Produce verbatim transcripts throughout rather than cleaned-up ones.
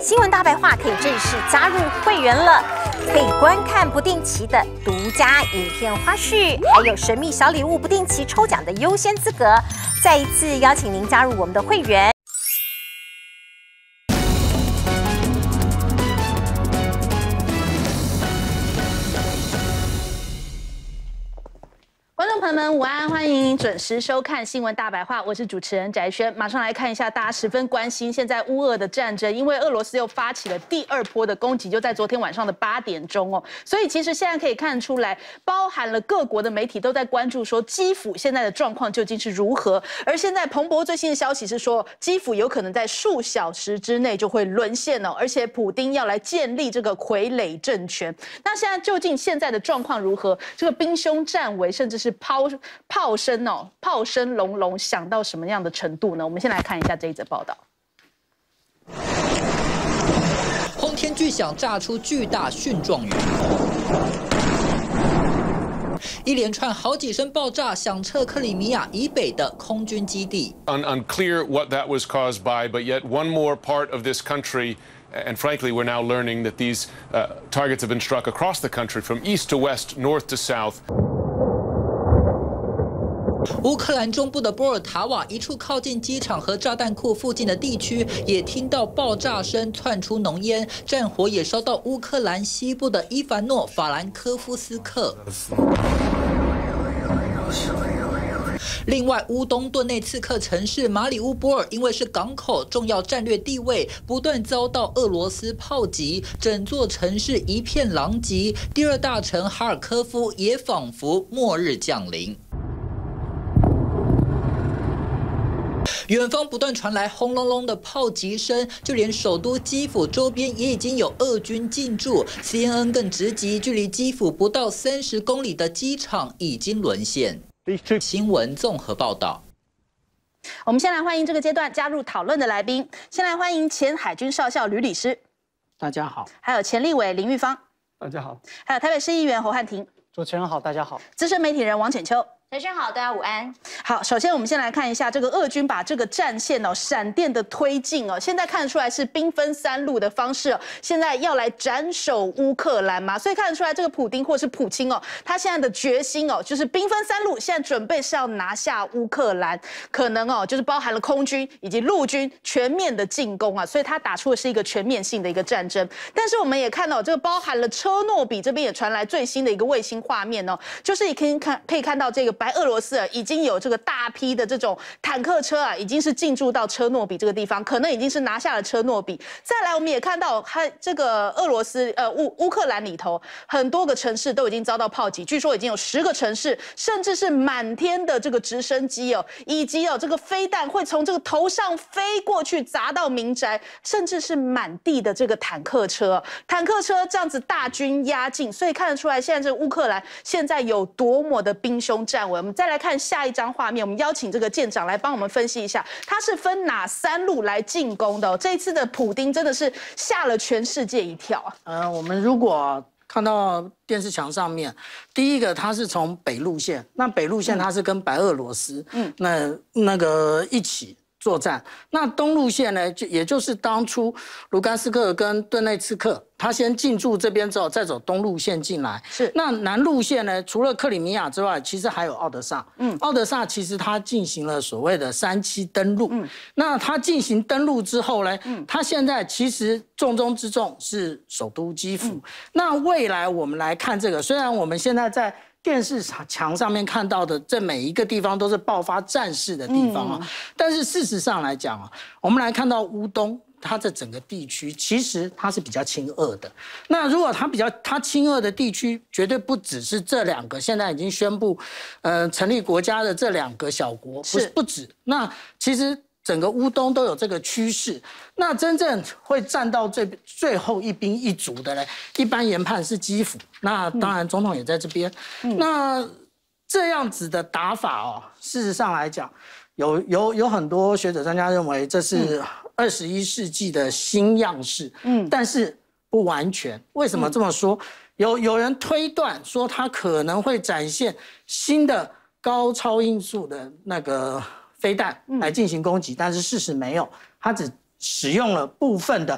新闻大白话可以正式加入会员了，可以观看不定期的独家影片花絮，还有神秘小礼物不定期抽奖的优先资格。再一次邀请您加入我们的会员。 观众朋友们，午安！欢迎准时收看《新闻大白话》，我是主持人翟轩。马上来看一下大家十分关心现在乌俄的战争，因为俄罗斯又发起了第二波的攻击，就在昨天晚上的八点钟哦。所以其实现在可以看出来，包含了各国的媒体都在关注说基辅现在的状况究竟是如何。而现在彭博最新的消息是说，基辅有可能在数小时之内就会沦陷哦，而且普丁要来建立这个傀儡政权。那现在究竟现在的状况如何？这个兵凶战危，甚至是 是炮炮声哦，炮声隆隆，响到什么样的程度呢？我们先来看一下这一则报道。 轰天巨响炸出巨大蕈状云，一连串好几声爆炸响彻克里米亚以北的空军基地。 Un unclear what that was caused by, but yet one more part of this country. And frankly, we're now learning that these uh, targets have been struck across the country from east to west, north to south. 乌克兰中部的波尔塔瓦一处靠近机场和炸弹库附近的地区，也听到爆炸声窜出浓烟，战火也烧到乌克兰西部的伊凡诺法兰科夫斯克。 另外，乌东顿内茨克城市马里乌波尔因为是港口，重要战略地位，不断遭到俄罗斯炮击，整座城市一片狼藉。第二大城哈尔科夫也仿佛末日降临。 远方不断传来轰隆隆的炮击声，就连首都基辅周边也已经有俄军进驻。C N N 更直击，距离基辅不到三十公里的机场已经沦陷。新闻综合报道。 我们先来欢迎这个阶段加入讨论的来宾，先来欢迎前海军少校吕礼师， 大家好； 还有前立委林玉芳， 大家好； 还有台北市议员侯汉廷， 主持人好，大家好； 资深媒体人王浅秋。 学生好，大家午安。 好，首先我们先来看一下这个俄军把这个战线哦，闪电的推进哦，现在看得出来是兵分三路的方式哦，现在要来斩首乌克兰嘛，所以看得出来这个普丁或是普京哦，他现在的决心哦，就是兵分三路，现在准备是要拿下乌克兰，可能哦就是包含了空军以及陆军全面的进攻啊，所以他打出的是一个全面性的一个战争。但是我们也看到这个包含了车诺比这边也传来最新的一个卫星画面哦，就是也可以看可以看到这个。 白俄罗斯啊，已经有这个大批的这种坦克车啊，已经是进驻到车诺比这个地方，可能已经是拿下了车诺比。再来，我们也看到，它这个俄罗斯呃乌乌克兰里头很多个城市都已经遭到炮击，据说已经有十个城市，甚至是满天的这个直升机哦，以及哦这个飞弹会从这个头上飞过去砸到民宅，甚至是满地的这个坦克车，坦克车这样子大军压境，所以看得出来，现在这个乌克兰现在有多么的兵凶战危。 我们再来看下一张画面，我们邀请这个舰长来帮我们分析一下，它是分哪三路来进攻的、哦？这一次的普丁真的是吓了全世界一跳啊！ 呃，我们如果看到电视墙上面，第一个它是从北路线，那北路线它是跟白俄罗斯，嗯，那那个一起。 作战，那东路线呢，就也就是当初卢甘斯克跟顿内茨克，他先进驻这边之后，再走东路线进来。是，那南路线呢，除了克里米亚之外，其实还有奥德萨。嗯，奥德萨其实他进行了所谓的三期登陆。嗯，那他进行登陆之后呢，嗯，他现在其实重中之重是首都基辅。嗯、那未来我们来看这个，虽然我们现在在 电视墙上面看到的这每一个地方都是爆发战事的地方啊，嗯、但是事实上来讲啊，我们来看到乌东它的整个地区，其实它是比较亲俄的。那如果它比较它亲俄的地区，绝对不只是这两个现在已经宣布，呃，成立国家的这两个小国，不是不止。那其实 整个乌东都有这个趋势，那真正会站到最最后一兵一卒的嘞，一般研判是基辅。那当然，总统也在这边。嗯、那这样子的打法哦，事实上来讲，有有有很多学者专家认为这是二十一世纪的新样式。嗯，但是不完全。为什么这么说？嗯、有有人推断说，它可能会展现新的高超音速的那个 飞弹来进行攻击，但是事实没有，它只使用了部分的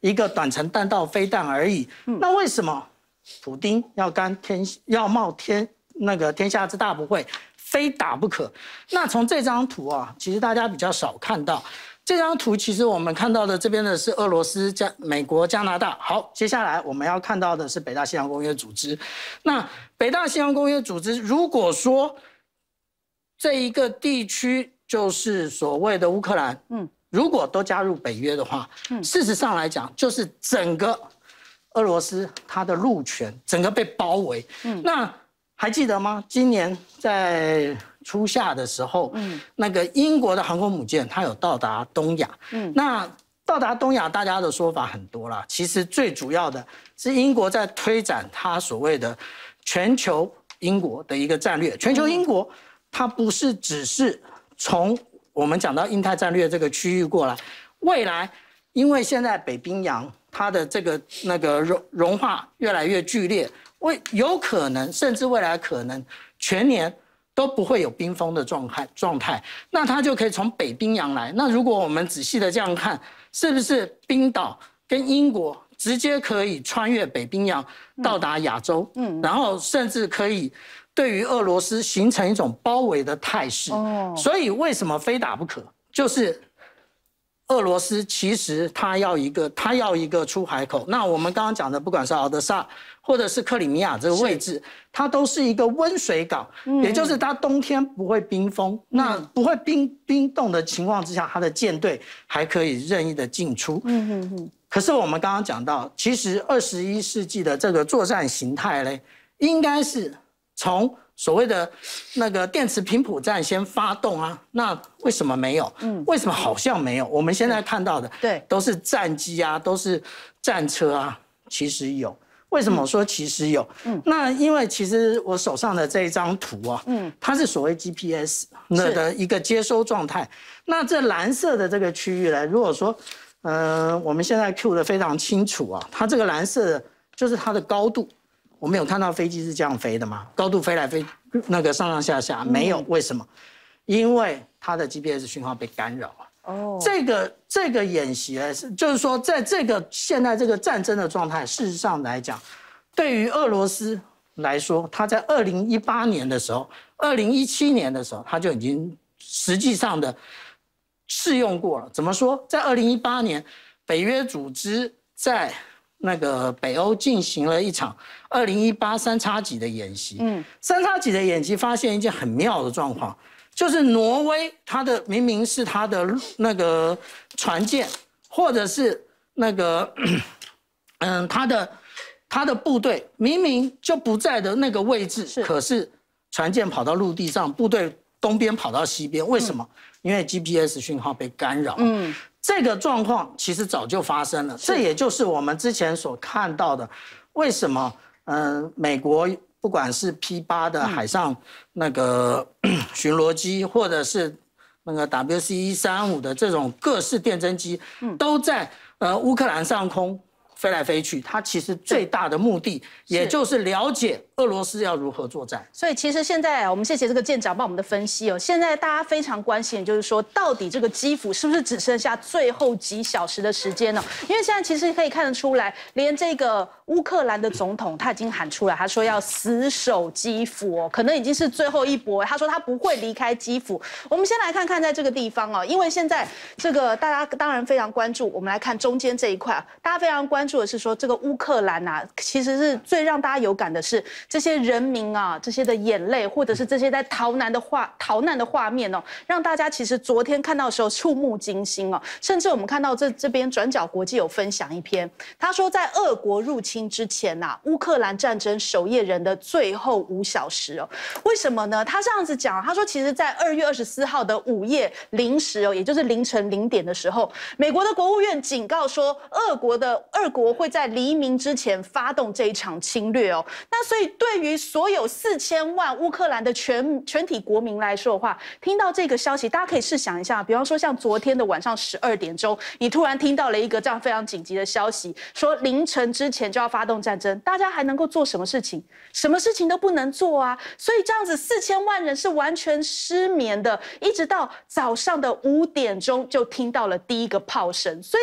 一个短程弹道飞弹而已。那为什么普丁要干天要冒天那个天下之大不讳，非打不可？那从这张图啊，其实大家比较少看到。这张图其实我们看到的这边的是俄罗斯、加美国、加拿大。好，接下来我们要看到的是北大西洋公约组织。那北大西洋公约组织，如果说这一个地区就是所谓的乌克兰，嗯，如果都加入北约的话，嗯，事实上来讲，就是整个俄罗斯它的陆权整个被包围。嗯，那还记得吗？今年在初夏的时候，嗯，那个英国的航空母舰它有到达东亚，嗯，那到达东亚，大家的说法很多啦。其实最主要的是英国在推展它所谓的全球英国的一个战略。全球英国，它不是只是从我们讲到印太战略这个区域过来，未来因为现在北冰洋它的这个那个融融化越来越剧烈，未有可能甚至未来可能全年都不会有冰封的状态状态，那它就可以从北冰洋来。那如果我们仔细的这样看，是不是冰岛跟英国直接可以穿越北冰洋到达亚洲？嗯，然后甚至可以对于俄罗斯形成一种包围的态势。哦，所以为什么非打不可？就是俄罗斯其实它要一个它要一个出海口。那我们刚刚讲的，不管是敖德萨或者是克里米亚这个位置，它都是一个温水港，嗯、也就是它冬天不会冰封，嗯、那不会冰冰冻的情况之下，它的舰队还可以任意的进出。嗯嗯嗯。可是我们刚刚讲到，其实二十一世纪的这个作战形态嘞，应该是从所谓的那个电磁频谱战先发动啊，那为什么没有？嗯，为什么好像没有？我们现在看到的，对，都是战机啊，都是战车啊，其实有。为什么我说其实有？嗯，那因为其实我手上的这一张图啊，嗯，它是所谓 G P S 的一个接收状态。那这蓝色的这个区域呢，如果说，呃，我们现在 Q 的非常清楚啊，它这个蓝色的就是它的高度。我们有看到飞机是这样飞的吗？高度飞来飞，那个上上下下没有，为什么？因为它的 G P S 讯号被干扰了。哦，这个这个演习呢，是就是说，在这个现在这个战争的状态，事实上来讲，对于俄罗斯来说，他在二零一八年的时候，二零一七年的时候，他就已经实际上的试用过了。怎么说？在二零一八年，北约组织在那个北欧进行了一场二零一八三叉戟的演习。嗯，三叉戟的演习发现一件很妙的状况。就是挪威，它的明明是它的那个船舰，或者是那个，嗯，它的它的部队明明就不在的那个位置，是可是船舰跑到陆地上，部队东边跑到西边，为什么？嗯、因为 G P S 讯号被干扰。嗯，这个状况其实早就发生了，这也就是我们之前所看到的，为什么嗯、呃、美国。不管是 P 八的海上那个、嗯、巡逻机，或者是那个 W C 一三五的这种各式电侦机，嗯、都在呃乌克兰上空飞来飞去。它其实最大的目的，也就是了解俄罗斯要如何作战。 所以其实现在我们谢谢这个舰长帮我们的分析哦。现在大家非常关心的就是说，到底这个基辅是不是只剩下最后几小时的时间呢？因为现在其实可以看得出来，连这个乌克兰的总统他已经喊出来，他说要死守基辅哦，可能已经是最后一搏。他说他不会离开基辅。我们先来看看在这个地方哦，因为现在这个大家当然非常关注。我们来看中间这一块，大家非常关注的是说，这个乌克兰啊，其实是最让大家有感的是这些人民啊，这些的眼泪，或者是这些在逃难的画逃难的画面哦，让大家其实昨天看到的时候触目惊心哦。甚至我们看到这这边转角国际有分享一篇，他说在俄国入侵之前呐、啊，乌克兰战争守夜人的最后五小时哦，为什么呢？他这样子讲，他说其实，在二月二十四号的午夜零时哦，也就是凌晨零点的时候，美国的国务院警告说，俄国的俄国会在黎明之前发动这一场侵略哦。那所以对于所有四千万乌克兰的全全体国民来说的话，听到这个消息，大家可以试想一下，比方说像昨天的晚上十二点钟，你突然听到了一个这样非常紧急的消息，说凌晨之前就要发动战争，大家还能够做什么事情？什么事情都不能做啊！所以这样子四千万人是完全失眠的，一直到早上的五点钟就听到了第一个炮声。所以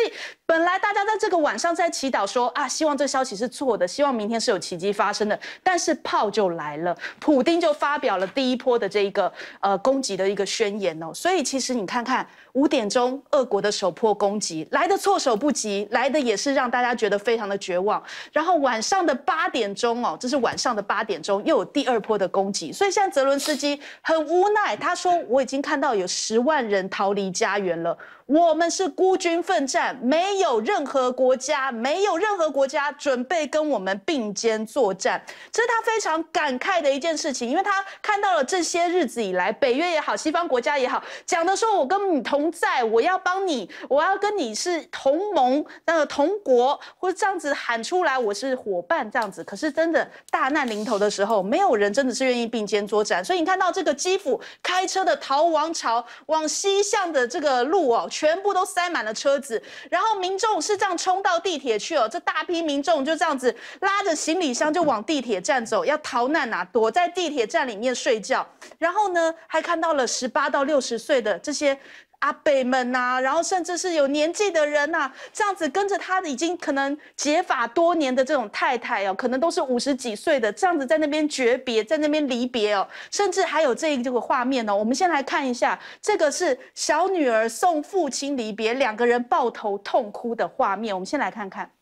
本来大家在这个晚上在祈祷说啊，希望这消息是错的，希望明天是有奇迹发生的。但是炮就来了，普丁就发表了第一波的这一个呃攻击的一个宣言哦。所以其实你看看五点钟俄国的首波攻击来的措手不及，来的也是让大家觉得非常的绝望。然后晚上的八点钟哦，这是晚上的八点钟又有第二波的攻击。所以现在泽伦斯基很无奈，他说我已经看到有十万人逃离家园了。我们是孤军奋战，没有任何国家，没有任何国家准备跟我们并肩作战，这是他非常感慨的一件事情，因为他看到了这些日子以来，北约也好，西方国家也好，讲的说我跟你同在，我要帮你，我要跟你是同盟、那个同国，或者这样子喊出来，我是伙伴这样子。可是真的大难临头的时候，没有人真的是愿意并肩作战，所以你看到这个基辅开车的逃亡潮，往西向的这个路哦。全部都塞满了车子，然后民众是这样冲到地铁去哦，这大批民众就这样子拉着行李箱就往地铁站走，要逃难啊，躲在地铁站里面睡觉。然后呢，还看到了十八到六十岁的这些阿伯们呐、啊，然后甚至是有年纪的人呐、啊，这样子跟着他已经可能结发多年的这种太太哦，可能都是五十几岁的，这样子在那边诀别，在那边离别哦，甚至还有这这个画面哦。我们先来看一下，这个是小女儿送父亲离别，两个人抱头痛哭的画面。我们先来看看。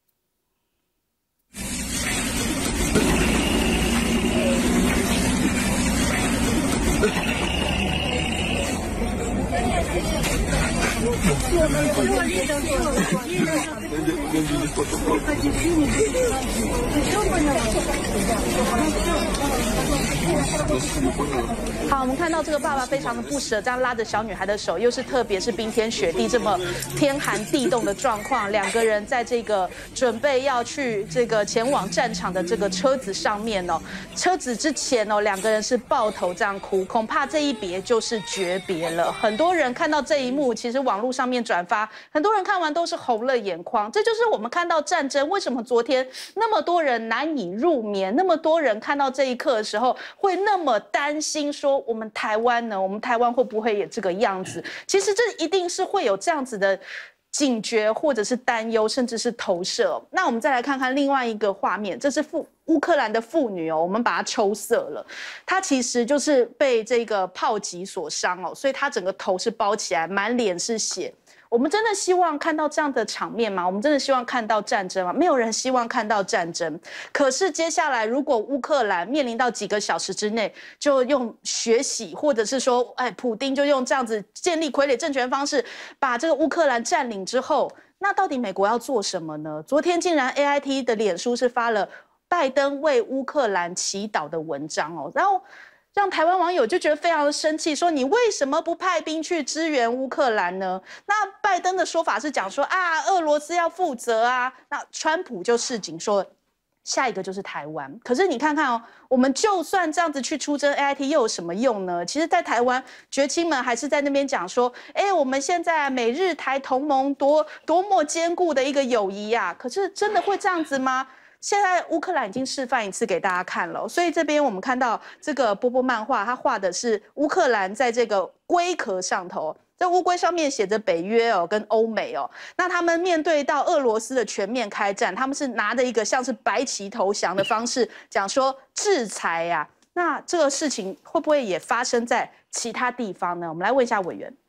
好，我们看到这个爸爸非常的不舍，这样拉着小女孩的手，又是特别是冰天雪地这么天寒地冻的状况，两个人在这个准备要去这个前往战场的这个车子上面哦，车子之前哦，两个人是抱头这样哭，恐怕这一别就是诀别了。很多人看到这一幕，其实网络上面转发，很多人看完都是红了眼眶。这就是我们看到战争，为什么昨天那么多人难以入眠，那么多人看到这一刻的时候会那么担心，说我们台湾呢，我们台湾会不会也这个样子？其实这一定是会有这样子的警觉，或者是担忧，甚至是投射。那我们再来看看另外一个画面，这是妇乌克兰的妇女哦，我们把它抽色了，她其实就是被这个炮击所伤哦，所以她整个头是包起来，满脸是血。我们真的希望看到这样的场面吗？我们真的希望看到战争吗？没有人希望看到战争。可是接下来，如果乌克兰面临到几个小时之内就用血洗，或者是说，哎，普丁就用这样子建立傀儡政权方式，把这个乌克兰占领之后，那到底美国要做什么呢？昨天竟然 A I T 的脸书是发了拜登为乌克兰祈祷的文章哦，然后让台湾网友就觉得非常的生气，说你为什么不派兵去支援乌克兰呢？那拜登的说法是讲说啊，俄罗斯要负责啊。那川普就示警说，下一个就是台湾。可是你看看哦，我们就算这样子去出征 A I T 又有什么用呢？其实，在台湾绝亲们还是在那边讲说，哎，我们现在美日台同盟多多么坚固的一个友谊啊。可是真的会这样子吗？现在乌克兰已经示范一次给大家看了，所以这边我们看到这个波波漫画，它画的是乌克兰在这个龟壳上头，在乌龟上面写着北约哦跟欧美哦，那他们面对到俄罗斯的全面开战，他们是拿着一个像是白旗投降的方式讲说制裁呀、啊，那这个事情会不会也发生在其他地方呢？我们来问一下委员。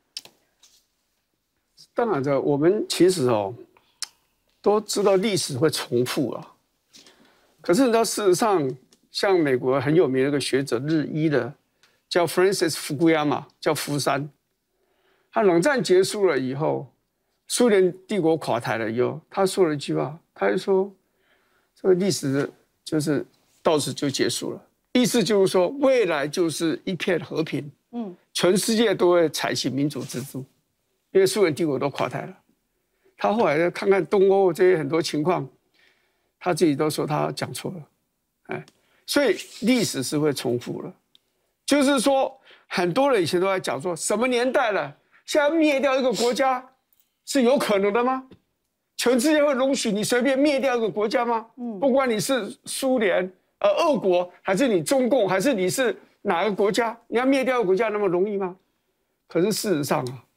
当然的，我们其实哦都知道历史会重复啊。可是你知道，事实上，像美国很有名的一个学者日一的，叫 Francis Fukuyama， 叫福山。他冷战结束了以后，苏联帝国垮台了以后，他说了一句话，他就说，这个历史就是到此就结束了。意思就是说，未来就是一片和平，嗯，全世界都会采取民主制度，因为苏联帝国都垮台了。他后来看看东欧这些很多情况。他自己都说他讲错了，哎，所以历史是会重复了。就是说，很多人以前都在讲说，什么年代了，现在灭掉一个国家是有可能的吗？全世界会容许你随便灭掉一个国家吗？嗯，不管你是苏联、呃俄国，还是你中共，还是你是哪个国家，你要灭掉一个国家那么容易吗？可是事实上啊，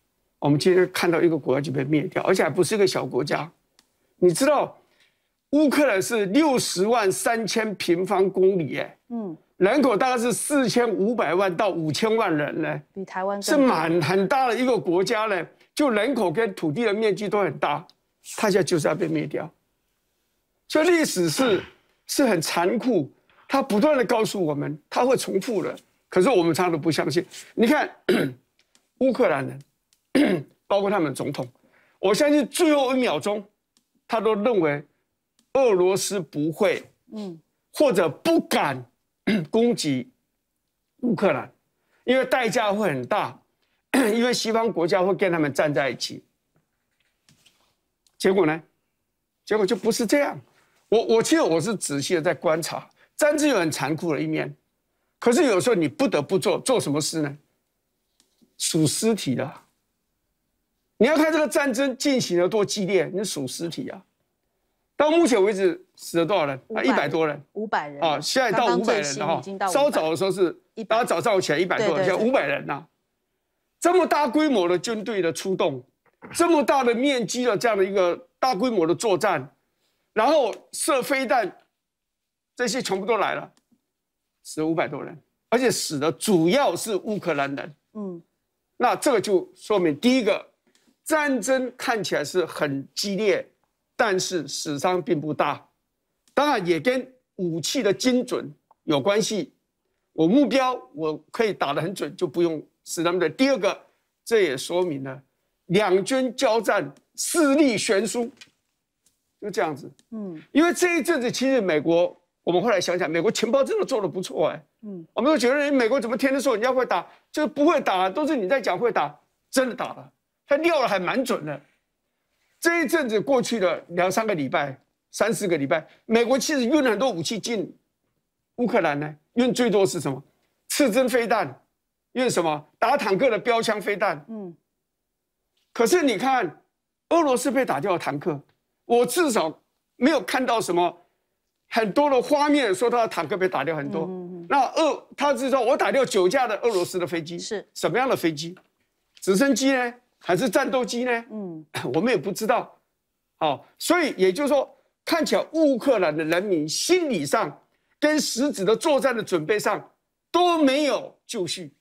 我们今天看到一个国家就被灭掉，而且还不是一个小国家。你知道，乌克兰是六十万三千平方公里，哎，嗯，人口大概是四千五百万到五千万人呢， 比台湾是蛮很大的一个国家呢，就人口跟土地的面积都很大，它现在就是要被灭掉。所以历史是是很残酷，它不断的告诉我们，它会重复的。可是我们常常都不相信。你看，乌克兰人，包括他们总统，我相信最后一秒钟，他都认为俄罗斯不会，嗯，或者不敢攻击乌克兰，因为代价会很大，因为西方国家会跟他们站在一起。结果呢？结果就不是这样。我我其实我是仔细的在观察，战争有很残酷的一面，可是有时候你不得不做做什么事呢？数尸体的。你要看这个战争进行的多激烈，你数尸体啊。到目前为止死了多少人？啊，一百多人。 五百人啊，现在到五百人了哈。稍早的时候是大家早上起来一百多人，现在五百人呐。这么大规模的军队的出动，这么大的面积的这样的一个大规模的作战，然后射飞弹，这些全部都来了，死了五百多人，而且死的主要是乌克兰人。嗯，那这个就说明第一个。战争看起来是很激烈，但是死伤并不大，当然也跟武器的精准有关系。我目标我可以打得很准，就不用死他们的。第二个，这也说明了两军交战势力悬殊，就这样子。嗯，因为这一阵子其实美国，我们后来想想，美国情报真的做得不错哎。嗯，我们都觉得美国怎么天天说人家会打，就是不会打，都是你在讲会打，真的打了。他料的还蛮准的，这一阵子过去了两三个礼拜、三四个礼拜，美国其实运了很多武器进乌克兰呢，运最多是什么？刺针飞弹，运什么？打坦克的标枪飞弹。嗯。可是你看，俄罗斯被打掉的坦克，我至少没有看到什么很多的画面说他的坦克被打掉很多。嗯、那俄他是说我打掉九架的俄罗斯的飞机，是什么样的飞机？直升机呢？还是战斗机呢？嗯，我们也不知道。好、哦，所以也就是说，看起来乌克兰的人民心理上跟实质的作战的准备上都没有就绪，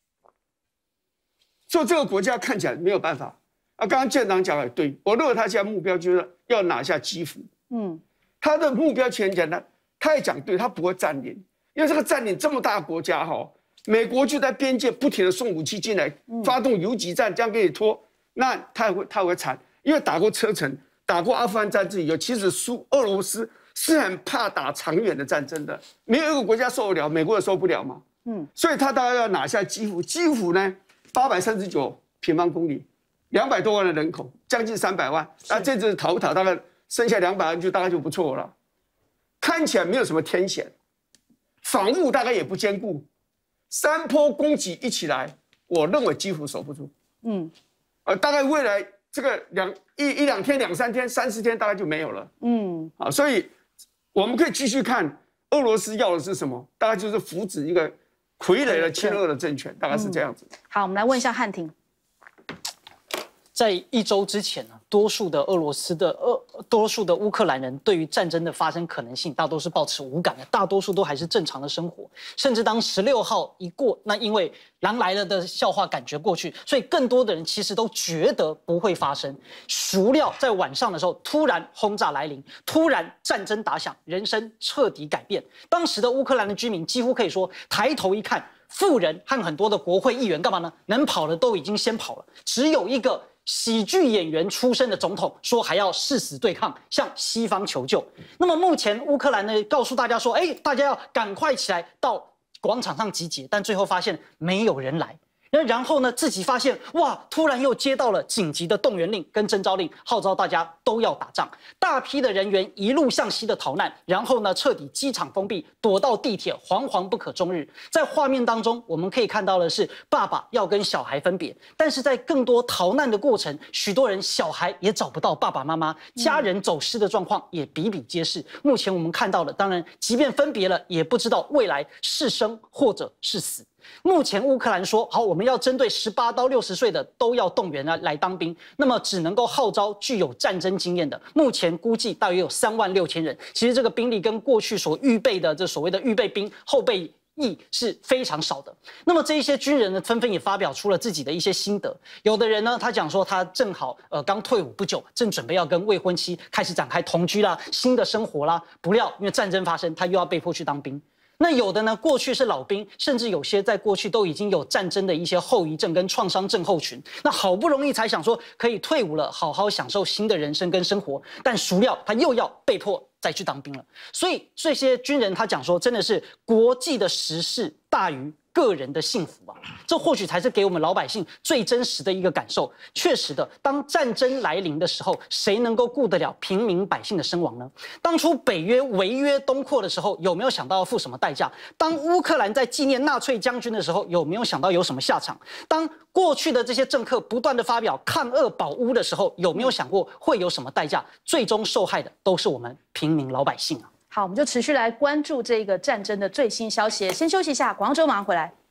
所以这个国家看起来没有办法。啊，刚刚舰长讲的对，我认为他现在目标就是要拿下基辅。嗯，他的目标其实很简单，他也讲对，他不会占领，因为这个占领这么大的国家哈、哦。美国就在边界不停的送武器进来，发动游击战，这样给你拖，那他会他会惨，因为打过车臣，打过阿富汗战争以后，其实苏俄罗斯是很怕打长远的战争的，没有一个国家受得了，美国也受不了嘛。嗯，所以他大概要拿下基辅，基辅呢八百三十九平方公里，两百多万的人口，将近三百万，那这次逃不逃，大概剩下两百万就大概就不错了，看起来没有什么天险，防务大概也不坚固。三波攻击一起来，我认为几乎守不住。嗯，呃，大概未来这个两一一两天、两三天、三四天，大概就没有了。嗯，啊，所以我们可以继续看俄罗斯要的是什么？大概就是扶植一个傀儡的亲俄的政权，大概是这样子。 嗯、好，我们来问一下汉庭。 在一周之前呢，多数的俄罗斯的俄，多数的乌克兰人对于战争的发生可能性，大多是抱持无感的，大多数都还是正常的生活。甚至当十六号一过，那因为狼来了的笑话感觉过去，所以更多的人其实都觉得不会发生。孰料在晚上的时候，突然轰炸来临，突然战争打响，人生彻底改变。当时的乌克兰的居民几乎可以说抬头一看，富人和很多的国会议员干嘛呢？能跑的都已经先跑了，只有一个喜剧演员出身的总统说还要誓死对抗，向西方求救。那么目前乌克兰呢，告诉大家说，哎，大家要赶快起来到广场上集结，但最后发现没有人来。然后呢，自己发现哇，突然又接到了紧急的动员令跟征召令，号召大家都要打仗。大批的人员一路向西的逃难，然后呢，彻底机场封闭，躲到地铁，惶惶不可终日。在画面当中，我们可以看到的是爸爸要跟小孩分别，但是在更多逃难的过程，许多人小孩也找不到爸爸妈妈，家人走失的状况也比比皆是。目前我们看到的，当然，即便分别了，也不知道未来是生或者是死。 目前乌克兰说好，我们要针对十八到六十岁的都要动员来来当兵，那么只能够号召具有战争经验的，目前估计大约有三万六千人。其实这个兵力跟过去所预备的这所谓的预备兵、后备役是非常少的。那么这一些军人呢，纷纷也发表出了自己的一些心得。有的人呢，他讲说他正好呃刚退伍不久，正准备要跟未婚妻开始展开同居啦、新的生活啦，不料因为战争发生，他又要被迫去当兵。那有的呢，过去是老兵，甚至有些在过去都已经有战争的一些后遗症跟创伤症候群。那好不容易才想说可以退伍了，好好享受新的人生跟生活，但孰料他又要被迫再去当兵了。所以这些军人他讲说，真的是国际的时事大于个人的幸福啊，这或许才是给我们老百姓最真实的一个感受。确实的，当战争来临的时候，谁能够顾得了平民百姓的伤亡呢？当初北约违约东扩的时候，有没有想到要付什么代价？当乌克兰在纪念纳粹将军的时候，有没有想到有什么下场？当过去的这些政客不断的发表抗俄保乌的时候，有没有想过会有什么代价？最终受害的都是我们平民老百姓啊！ 好，我们就持续来关注这个战争的最新消息。先休息一下，广州马上回来。